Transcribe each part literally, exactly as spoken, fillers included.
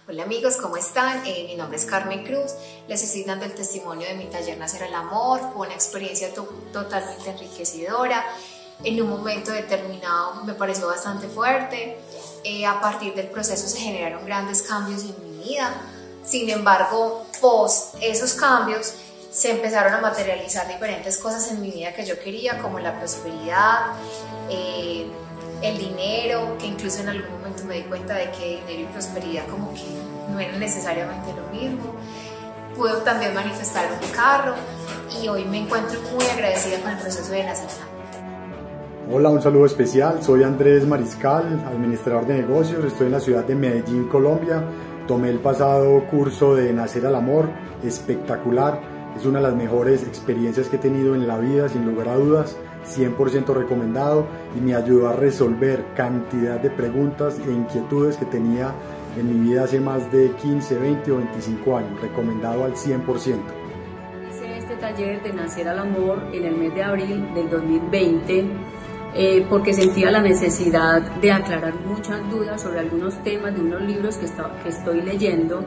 Hola amigos, ¿cómo están? Eh, mi nombre es Carmen Cruz, les estoy dando el testimonio de mi taller Nacer al Amor. Fue una experiencia to totalmente enriquecedora. En un momento determinado me pareció bastante fuerte. Eh, a partir del proceso se generaron grandes cambios en mi vida. Sin embargo, post esos cambios se empezaron a materializar diferentes cosas en mi vida que yo quería, como la prosperidad, eh, el dinero, que incluso en algún momento me di cuenta de que dinero y prosperidad como que no eran necesariamente lo mismo. Pude también manifestar un carro y hoy me encuentro muy agradecida con el proceso de Nacer al Amor. Hola, un saludo especial, soy Andrés Mariscal, administrador de negocios, estoy en la ciudad de Medellín, Colombia. Tomé el pasado curso de Nacer al Amor, espectacular, es una de las mejores experiencias que he tenido en la vida, sin lugar a dudas. cien por ciento recomendado y me ayudó a resolver cantidad de preguntas e inquietudes que tenía en mi vida hace más de quince, veinte o veinticinco años, recomendado al cien por ciento. Hice este taller de Nacer al Amor en el mes de abril del dos mil veinte eh, porque sentía la necesidad de aclarar muchas dudas sobre algunos temas de unos libros que, está, que estoy leyendo,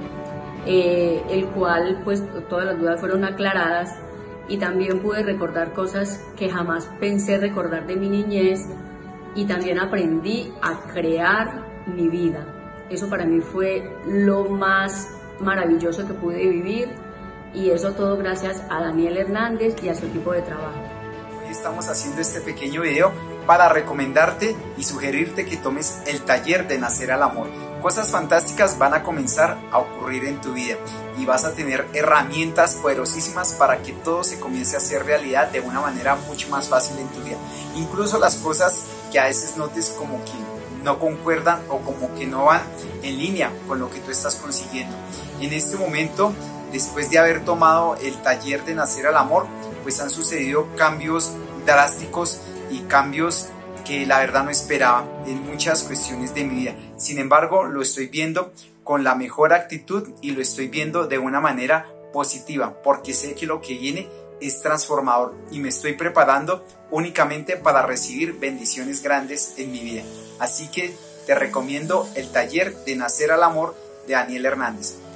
eh, el cual pues todas las dudas fueron aclaradas. Y también pude recordar cosas que jamás pensé recordar de mi niñez y también aprendí a crear mi vida. Eso para mí fue lo más maravilloso que pude vivir y eso todo gracias a Daniel Hernández y a su equipo de trabajo. Hoy estamos haciendo este pequeño video para recomendarte y sugerirte que tomes el taller de Nacer al Amor. Cosas fantásticas van a comenzar a ocurrir en tu vida y vas a tener herramientas poderosísimas para que todo se comience a hacer realidad de una manera mucho más fácil en tu vida. Incluso las cosas que a veces notes como que no concuerdan o como que no van en línea con lo que tú estás consiguiendo. En este momento, después de haber tomado el taller de Nacer al Amor, pues han sucedido cambios drásticos y cambios que la verdad no esperaba en muchas cuestiones de mi vida. Sin embargo, lo estoy viendo con la mejor actitud y lo estoy viendo de una manera positiva, porque sé que lo que viene es transformador y me estoy preparando únicamente para recibir bendiciones grandes en mi vida. Así que te recomiendo el taller de Nacer al Amor de Daniel Hernández.